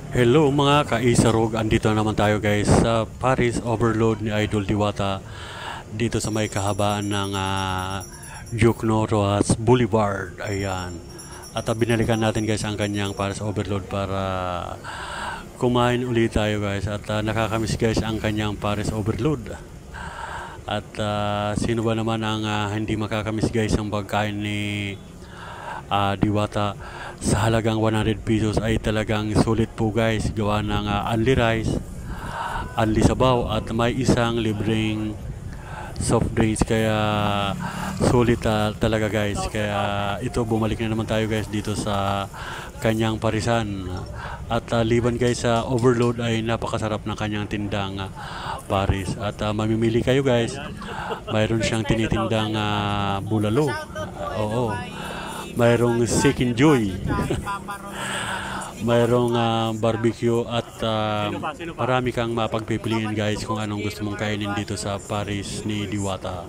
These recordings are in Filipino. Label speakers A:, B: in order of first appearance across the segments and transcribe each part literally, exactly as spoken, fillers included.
A: Hello mga kaisarog, andito naman tayo guys sa Paris Overload ni Idol Diwata dito sa may kahabaan ng uh, Jukno Rojas Boulevard. Ayan. At uh, binalikan natin guys ang kanyang Paris Overload para kumain ulit tayo guys. At uh, nakakamiss guys ang kanyang Paris Overload. At uh, sino ba naman ang uh, hindi makakamiss guys ang pagkain ni uh, Diwata sa halagang one hundred pesos ay talagang sulit po guys, gawa ng uh, only rice, only sabaw at may isang libreng soft drinks, kaya sulit uh, talaga guys. Kaya ito, bumalik na naman tayo guys dito sa kanyang parisan. At uh, liban guys sa Overload ay napakasarap ng kanyang tindang uh, Paris. At uh, mamimili kayo guys, mayroon siyang tinitindang uh, bulalo, uh, oo, mayroong Chicken Joy, mayroong uh, barbecue at uh, marami kang mapagpipilian guys kung anong gusto mong kainin dito sa Paris ni Diwata.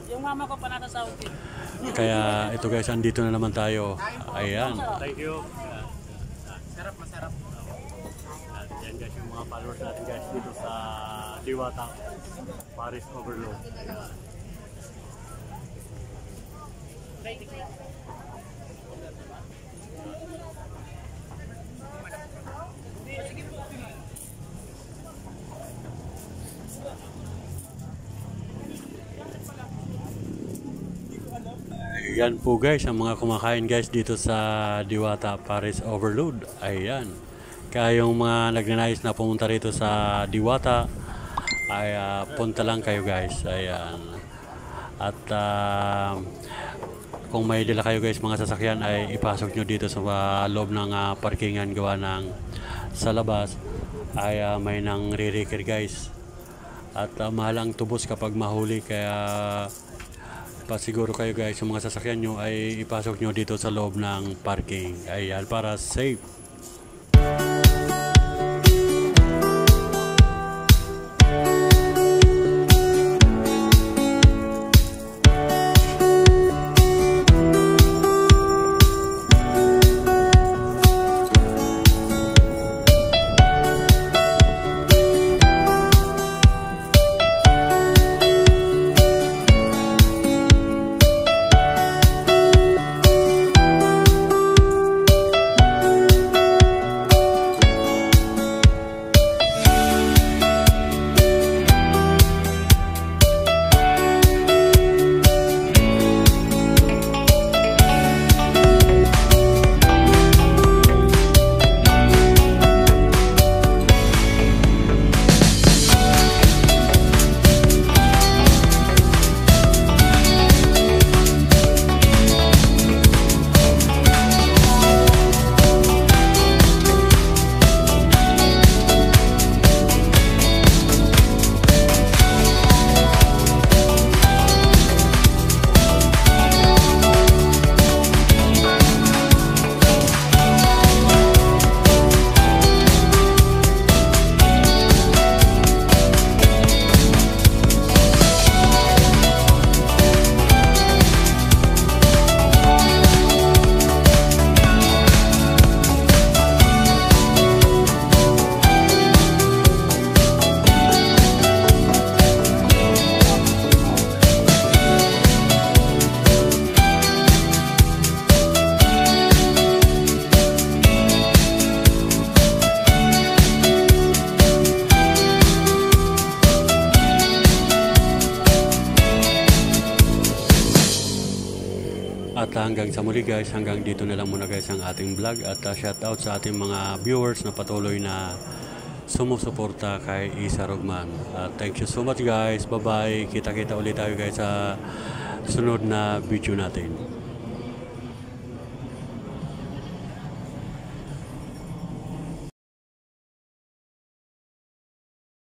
A: Kaya ito guys, andito na naman tayo. Ayan. Thank you. Sarap, masarap. Yan guys yung mga followers natin guys dito sa Diwata Paris Overload. Yan po guys ang mga kumakain guys dito sa Diwata Paris Overload. Ayan. Kaya yung mga nagnanais na pumunta rito sa Diwata ay uh, punta lang kayo guys. Ayan. At uh, kung may dala kayo guys mga sasakyan ay ipasok nyo dito sa uh, loob ng uh, parkingan, gawa ng sa labas ay uh, may nang re-reker guys. At uh, mahalang tubos kapag mahuli, kaya pasiguro kayo guys yung mga sasakyan nyo ay ipasok nyo dito sa loob ng parking. Ayan, para safe. At hanggang sa muli guys, hanggang dito na lang muna guys ang ating vlog. At uh, shout out sa ating mga viewers na patuloy na sumusuporta kay Isa Rugman. Uh, thank you so much guys. Bye bye. Kita-kita ulit tayo guys sa sunod na video natin.